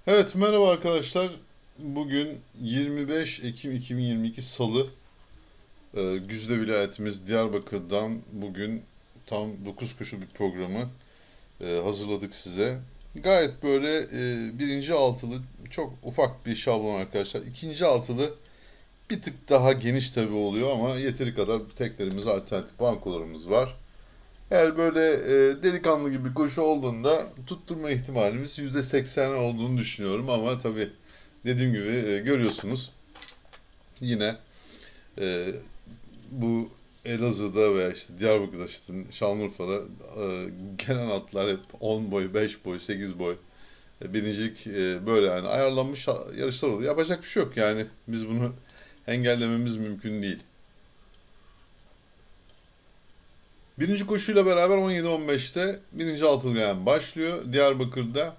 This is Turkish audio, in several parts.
Evet, merhaba arkadaşlar. Bugün 25 Ekim 2022 Salı. Güzde vilayetimiz Diyarbakır'dan bugün tam 9 kuşu bir programı hazırladık size. Gayet böyle birinci altılı çok ufak bir şablon arkadaşlar. İkinci altılı bir tık daha geniş tabii oluyor ama yeteri kadar teklerimiz, alternatif bankolarımız var. Eğer böyle delikanlı gibi koşu olduğunda tutturma ihtimalimiz %80 olduğunu düşünüyorum ama tabii dediğim gibi görüyorsunuz yine e, bu Elazığ'da veya işte Diyarbakır'da, işte Şanlıurfa'da gelen atlar hep 10 boy, 5 boy, 8 boy. Birincilik böyle yani ayarlanmış yarışlar oluyor. Yapacak bir şey yok yani biz bunu engellememiz mümkün değil. Birinci koşuyla beraber 17-15'te birinci Altılgayan başlıyor. Diyarbakır'da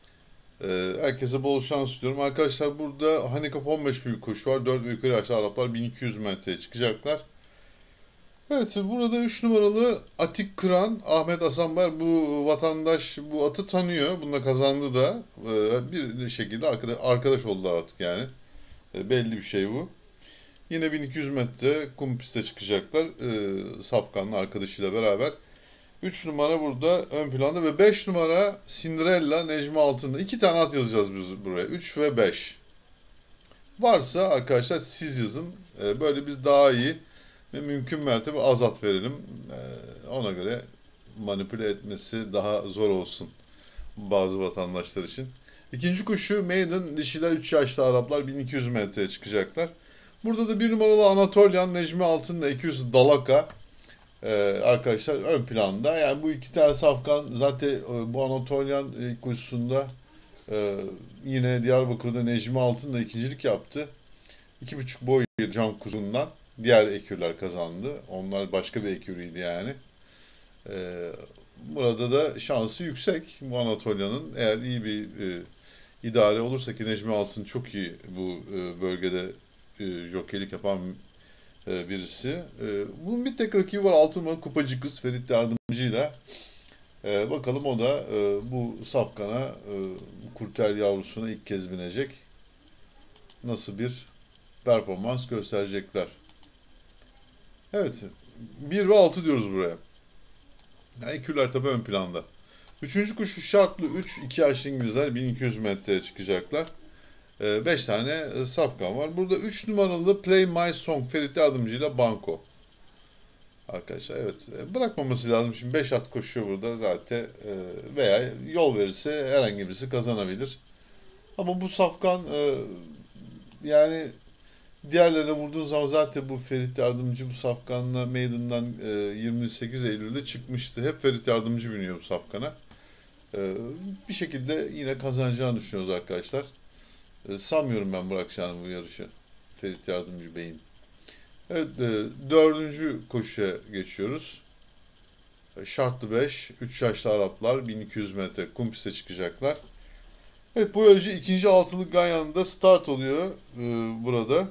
herkese bol şans diliyorum. Arkadaşlar burada handikap 15 bir koşu var. 4 ve yukarı yaşlı Araplar 1200 metreye çıkacaklar. Evet, burada 3 numaralı Atik Kıran, Ahmet Asanbar, bu vatandaş bu atı tanıyor. Bununla kazandı da bir şekilde arkadaş oldular artık yani. Belli bir şey bu. Yine 1200 metre kum piste çıkacaklar. Safkan'ın arkadaşıyla beraber. 3 numara burada ön planda ve 5 numara Cinderella Necmi Altın'da. 2 tane at yazacağız biz buraya. 3 ve 5. Varsa arkadaşlar siz yazın. Böyle biz daha iyi ve mümkün mertebe az at verelim. Ona göre manipüle etmesi daha zor olsun bazı vatandaşlar için. İkinci koşu Maiden dişiler 3 yaşlı Araplar 1200 metreye çıkacaklar. Burada da bir numaralı Anatolian Necmi Altın'la 200 Dalaka arkadaşlar ön planda. Yani bu iki tane safkan zaten bu Anatolian ilk koşusunda e, yine Diyarbakır'da Necmi Altın'la ikincilik yaptı. 2,5 boy Can Kuzun'dan diğer ekürler kazandı. Onlar başka bir ekürüydü yani. E, Burada da şansı yüksek bu Anatolia'nın. Eğer iyi bir idare olursa ki Necmi Altın çok iyi bu bölgede jokeylik yapan birisi. Bunun bir tek rakibi var. Altın numaralı Kupacı Kız Ferit Yardımcı'yla. Bakalım o da bu safkana, kurtel yavrusuna ilk kez binecek. Nasıl bir performans gösterecekler. Evet. Bir ve 6 diyoruz buraya. Yani ekürler tabii ön planda. Üçüncü koşu şartlı 3, 2 yaşlı İngilizler 1200 metreye çıkacaklar. 5 tane safkan var. Burada 3 numaralı Play My Song Ferit Yardımcı'yla Banko. Arkadaşlar evet, bırakmaması lazım. Şimdi 5 at koşuyor burada zaten, veya yol verirse herhangi birisi kazanabilir. Ama bu safkan yani diğerlerine vurduğun zaman zaten bu Ferit Yardımcı bu safkanla Maiden'dan 28 Eylül'de çıkmıştı. Hep Ferit Yardımcı biniyor bu safkana. Bir şekilde yine kazanacağını düşünüyoruz arkadaşlar. Sanmıyorum ben bırakacağını bu yarışı. Ferit Yardımcı Bey'in. Evet, dördüncü koşuya geçiyoruz. Şartlı 5, 3 yaşlı Araplar 1200 metre kum piste çıkacaklar. Evet, bu yarışı ikinci altılı Ganyan'da start oluyor burada.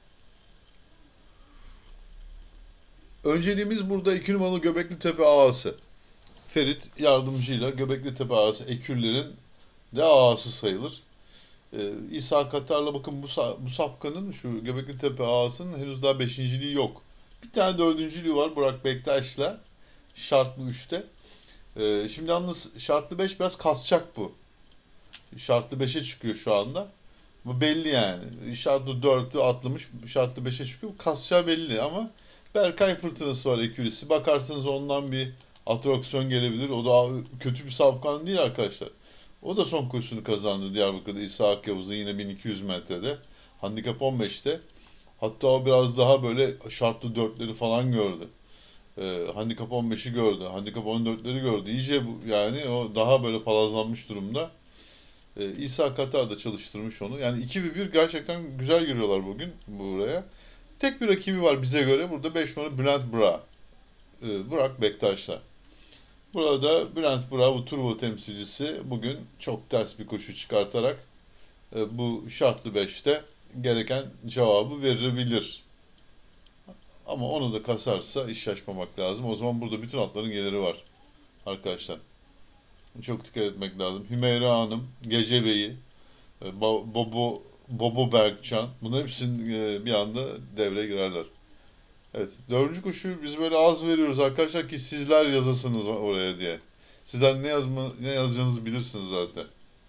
Önceliğimiz burada 2 numaralı Göbekli Tepe ağası. Ferit yardımcıyla Göbekli Tepe ağası ekürlerin de ağası sayılır. İsa Katar'la bakın bu safkanın şu Göbekli Tepe ağasının henüz daha beşinciliği yok. Bir tane dördüncülüğü var Burak Bektaş'la şartlı üçte. Şimdi yalnız şartlı 5 biraz kasacak bu. Şartlı beşe çıkıyor şu anda. Bu belli yani. Şartlı 4'ü atlamış, şartlı beşe çıkıyor. Kasacağı belli ama Berkay fırtınası var ekürisi. Bakarsanız ondan bir atraksiyon gelebilir. O da kötü bir safkan değil arkadaşlar. O da son koşusunu kazandı Diyarbakır'da İsa Yavuz'un yine 1200 metrede. Handikap 15'te. Hatta o biraz daha böyle şartlı dörtleri falan gördü. Handikap 15'i gördü. Handikap 14'leri gördü. İyice yani o daha böyle palazlanmış durumda. İsa Katar da çalıştırmış onu. Yani 2 ve bir gerçekten güzel giriyorlar bugün buraya. Tek bir rakibi var bize göre. Burada 5 numara Bülent Bra. Burak Bektaş'la. Burada Bülent Bra bu turbo temsilcisi bugün çok ters bir koşu çıkartarak bu şartlı beşte gereken cevabı verebilir. Ama onu da kasarsa iş şaşmamak lazım. O zaman burada bütün atların geliri var arkadaşlar. Çok dikkat etmek lazım. Hümeyra Hanım, Gecebeyi, Bobo Bergcan. Bunların hepsinin bir anda devreye girerler. Evet. Dördüncü koşu biz böyle az veriyoruz arkadaşlar ki sizler yazasınız oraya diye. Sizler ne yazacağınızı bilirsiniz zaten.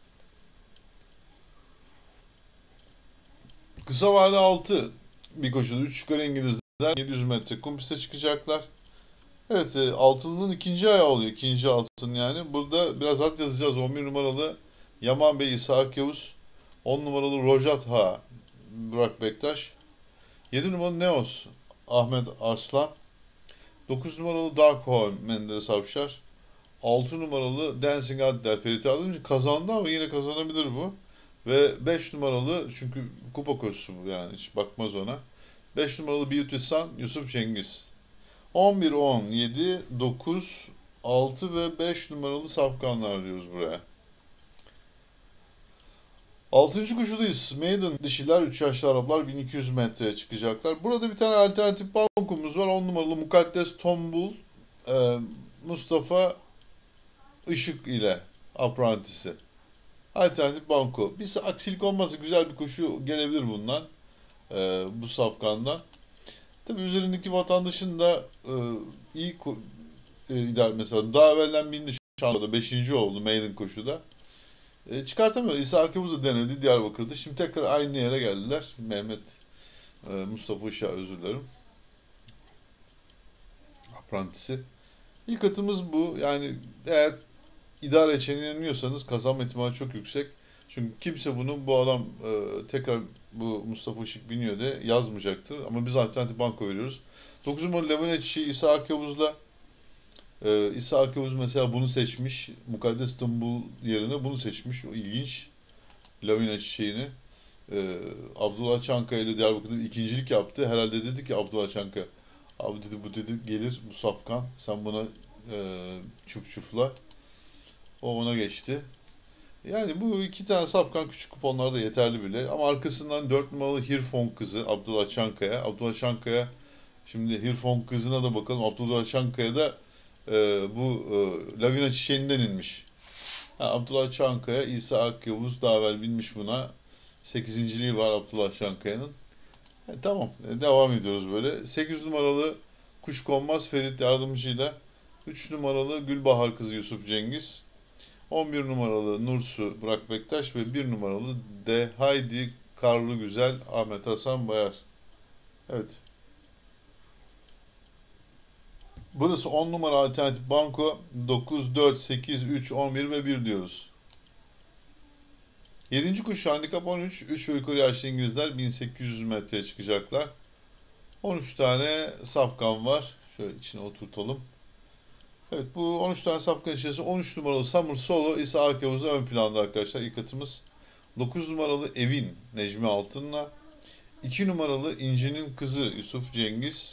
Kısa vade 6 bir koşuda 3 yukarı İngilizler 700 metre kum piste çıkacaklar. Evet, altılının ikinci ayağı oluyor. İkinci altın yani. Burada biraz at yazacağız. 11 numaralı Yaman Bey İshak Yavuz. 10 numaralı Rojat Ha Burak Bektaş. 7 numaralı Neos Ahmet Arslan. 9 numaralı Dark Horn Menderes Avşar. 6 numaralı Dancing Adder Ferit Yardımcı kazandı ama yine kazanabilir bu. Ve 5 numaralı çünkü kupa koşusu bu yani hiç bakmaz ona. 5 numaralı Beauty Sun Yusuf Cengiz. 11, 10, 7, 9, 6 ve 5 numaralı safkanlar diyoruz buraya. Altıncı koşudayız. Maiden dişiler 3 yaşlı Araplar 1200 metreye çıkacaklar. Burada bir tane alternatif bankomuz var. 10 numaralı Mukaddes Tombul Mustafa Işık ile aprantisi. Alternatif banko. Bir aksilik olmazsa güzel bir koşu gelebilir bundan. Bu safkandan. Tabii üzerindeki vatandaşın da iyi idare mesela daha evvelden bindi şu anda 5. oldu maiden koşuda. Çıkartamıyor. İsa Akıbuz da denedi Diyarbakır'da. Şimdi tekrar aynı yere geldiler. Mustafa Işık'a özür dilerim. Aprantisi. İlk atımız bu. Yani eğer idare edeceğine inanıyorsanız kazanma ihtimali çok yüksek. Çünkü kimse bunu bu adam tekrar bu Mustafa Işık biniyor de yazmayacaktır. Ama biz alternatif banko veriyoruz. 9 numaralı Levent Çiçeği İsa Akıbuz'la İsa Akıbuz mesela bunu seçmiş. Mukaddes İstanbul yerine bunu seçmiş. O ilginç. Lavina çiçeğini. Abdullah Çankaya ile Diyarbakır'da ikincilik yaptı. Herhalde dedi ki Abdullah Çankaya abi dedi bu dedi gelir bu safkan. Sen buna çuf çufla. O ona geçti. Yani bu iki tane safkan küçük kuponlarda yeterli bile. Ama arkasından 4 numaralı Hirfon kızı Abdullah Çankaya. Abdullah Çankaya şimdi Hirfon kızına da bakalım. Abdullah Çankaya da bu Lavina çiçeğinden inmiş. Abdullah Çankaya, İsa Akyavuz daha evvel binmiş buna. Sekizinciliği var Abdullah Çankaya'nın. Tamam, devam ediyoruz böyle. 8 numaralı Kuşkonmaz Ferit Yardımcı'yla 3 numaralı Gülbahar kızı Yusuf Cengiz. 11 numaralı Nursu Burak Bektaş ve 1 numaralı De Haydi Karlı Güzel Ahmet Hasan Bayar. Evet. Burası 10 numara alternatif banko 9, 4, 8, 3, 11 ve 1 diyoruz. 7. koşu handikap 13. 3 ve yukarı yaşlı İngilizler 1800 metreye çıkacaklar. 13 tane safkan var. Şöyle içine oturtalım. Evet bu 13 tane safkan içerisinde 13 numaralı Summer Solo İsa Akyavuz'da ön planda arkadaşlar. İlk atımız. 9 numaralı Evin Necmi Altın'la. 2 numaralı İnci'nin kızı Yusuf Cengiz.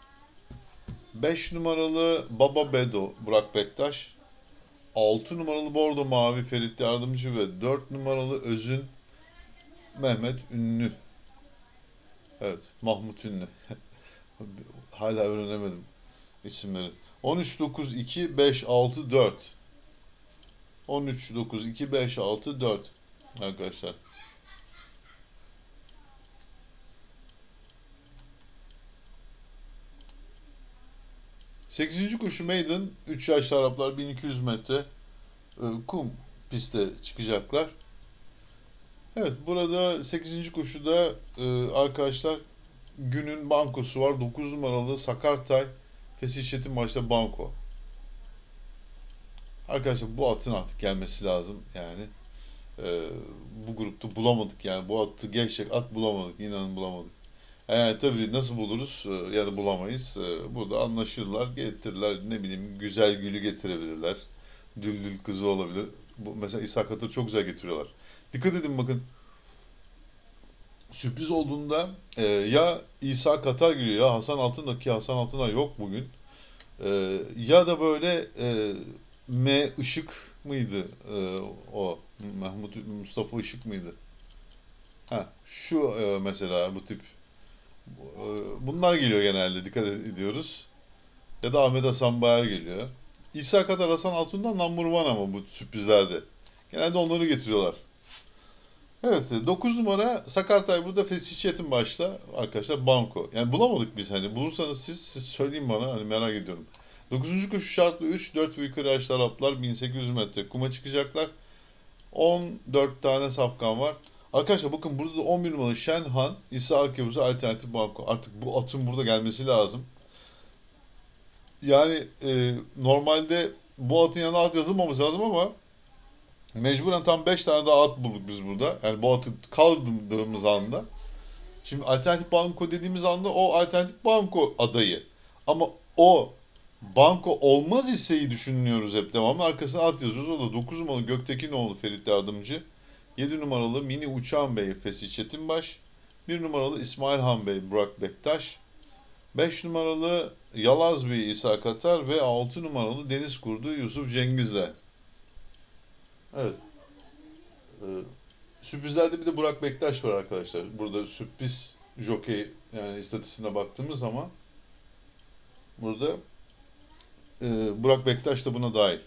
5 numaralı Baba Bedo Burak Bektaş. 6 numaralı Bordo Mavi Ferit Yardımcı ve 4 numaralı Özün Mehmet Ünlü. Evet, Mahmut Ünlü. Hala öğrenemedim isimleri. 13 9 2 5 6 4. 13 9 2 5 6 4 arkadaşlar. Sekizinci koşu Maiden 3 yaşlı Araplar 1200 metre kum piste çıkacaklar. Evet burada 8. koşuda arkadaşlar günün bankosu var. 9 numaralı Sakartay Fesih Çetin maçta banko. Arkadaşlar bu atın artık gelmesi lazım yani. Bu grupta bulamadık yani bu atı geçecek at bulamadık inanın bulamadık. Tabii nasıl buluruz ya da bulamayız. Burada anlaşırlar, getirirler. Ne bileyim güzel gülü getirebilirler. Düldül kızı olabilir. Bu, mesela İshak Hatır çok güzel getiriyorlar. Dikkat edin bakın. Sürpriz olduğunda ya İsa Katar geliyor ya Hasan Altın'da ki Hasan Altın'a yok bugün. Ya da böyle M Işık mıydı o Mustafa Işık mıydı? Şu mesela bu tip bunlar geliyor genelde dikkat ediyoruz. Ya da Ahmet Hasan Bayar geliyor. İsa Kadar Hasan Altun'dan number one ama bu sürprizlerde. Genelde onları getiriyorlar. Evet, 9 numara Sakartay burada Fesih Çetin başla arkadaşlar banko. Yani bulamadık biz hani bulursanız siz söyleyin bana hani merak ediyorum. Dokuzuncu koşu şartlı 3 4 ve yukarı yaşlı Araplar 1800 metre kuma çıkacaklar. 14 tane safkan var. Arkadaşlar bakın burada da 11 numaralı Şenhan İsa Akyavuz'a alternatif banko. Artık bu atın burada gelmesi lazım. Yani normalde bu atın yanına at yazılmaması lazım ama mecburen tam 5 tane daha at bulduk biz burada. Yani bu atı kaldırdığımız anda. Şimdi alternatif banko dediğimiz anda o alternatif banko adayı. Ama o banko olmaz hisseyi düşünüyoruz hep devamlı. Arkasına at yazıyoruz. O da 9 numaralı Göktekinoğlu Ferit Yardımcı. 7 numaralı Mini Uçan Bey Fesih Çetinbaş. 1 numaralı İsmail Han Bey Burak Bektaş. 5 numaralı Yalaz Bey İsa Katar ve 6 numaralı Deniz Kurdu Yusuf Cengiz'le. Evet. e, Sürprizlerde bir de Burak Bektaş var arkadaşlar. Burada sürpriz jokey yani istatistiğine baktığımız zaman burada Burak Bektaş da buna dahil.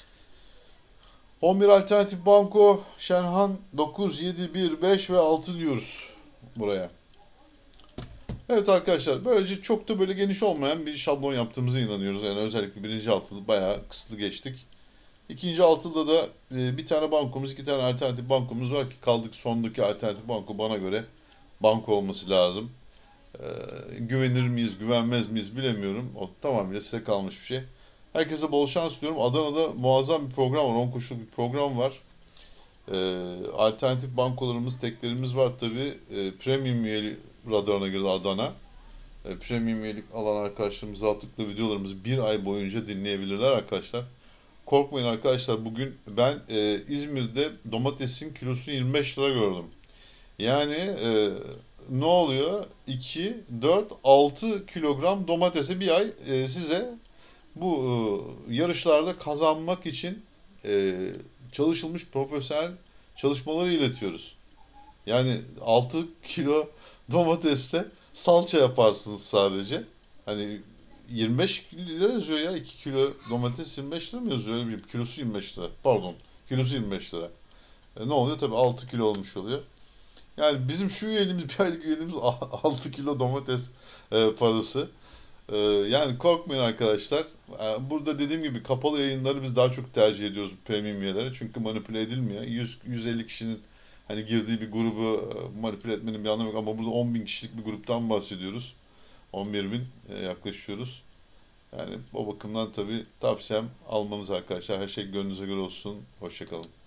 11 alternatif banko Şenhan 9, 7, 1, 5 ve 6 diyoruz buraya. Evet arkadaşlar böylece çok da böyle geniş olmayan bir şablon yaptığımıza inanıyoruz. Yani özellikle birinci altılı bayağı kısıtlı geçtik. İkinci altılıda da bir tane bankomuz, iki tane alternatif bankomuz var ki kaldık sondaki alternatif banko bana göre banko olması lazım. Güvenir miyiz, güvenmez miyiz bilemiyorum. O tamamıyla size kalmış bir şey. Herkese bol şans diliyorum. Adana'da muazzam bir program var. 10 koşuluk bir program var. Alternatif bankolarımız, teklerimiz var tabii. Premium üyeli radarına girdi Adana. Premium üyelik alan arkadaşlarımız rahatlıkla videolarımızı bir ay boyunca dinleyebilirler arkadaşlar. Korkmayın arkadaşlar. Bugün ben İzmir'de domatesin kilosunu 25 lira gördüm. Yani ne oluyor? 2, 4, 6 kilogram domatesi bir ay size bu yarışlarda kazanmak için çalışılmış profesyonel çalışmaları iletiyoruz. Yani 6 kilo domatesle salça yaparsınız sadece. Hani 25 lira yazıyor ya. 2 kilo domates 25 lira mı yazıyor? Öyle bir kilosu 25 lira. Pardon. Kilosu 25 lira. Ne oluyor? Tabii 6 kilo olmuş oluyor. Yani bizim şu üyeliğimiz, bir aylık üyeliğimiz 6 kilo domates parası. Yani korkmayın arkadaşlar. Burada dediğim gibi kapalı yayınları biz daha çok tercih ediyoruz premium üyelere. Çünkü manipüle edilmiyor. 100-150 kişinin hani girdiği bir grubu manipüle etmenin bir anlamı yok. Ama burada 10 bin kişilik bir gruptan bahsediyoruz. 11 bin yaklaşıyoruz. Yani o bakımdan tabii tavsiyem almanız arkadaşlar. Her şey gönlünüze göre olsun. Hoşçakalın.